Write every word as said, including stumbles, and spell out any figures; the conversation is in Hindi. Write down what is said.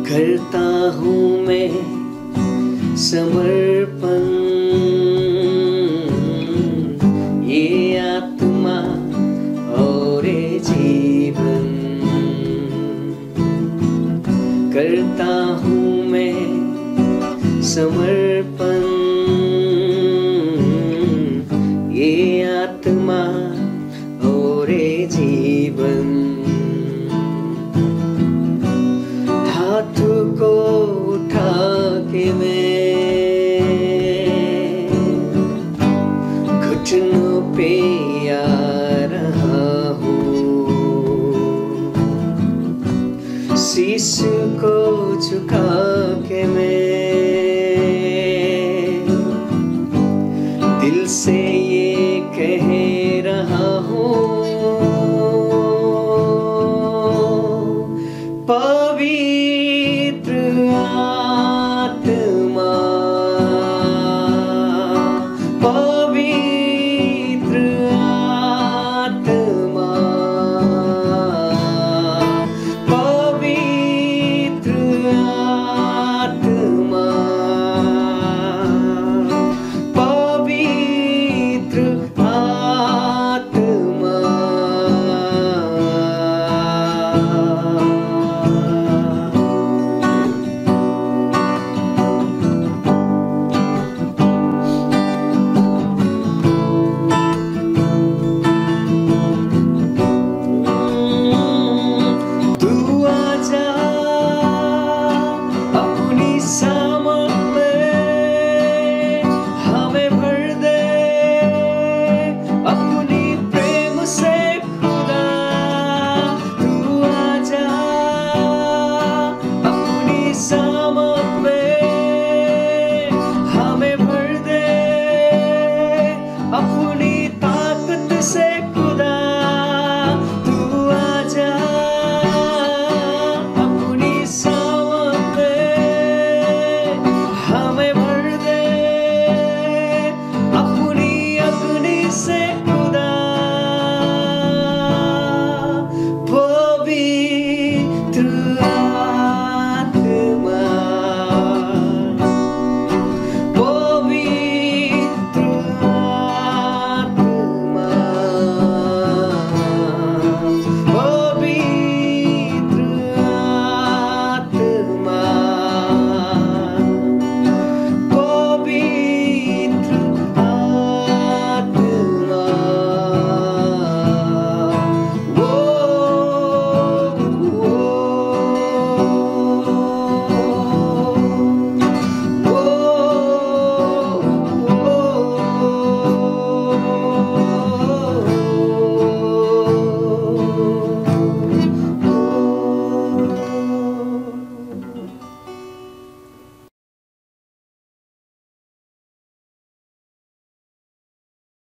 करता हूँ मैं समर्पण, ये आत्मा और ये जीवन। करता हूँ मैं समर्पण, ये आत्मा और ये जीवन। हाथ को उठा के मैं घुटनों पे आ रहा हूँ, शीश को झुका के मैं दिल से ये कह रहा हूँ, पर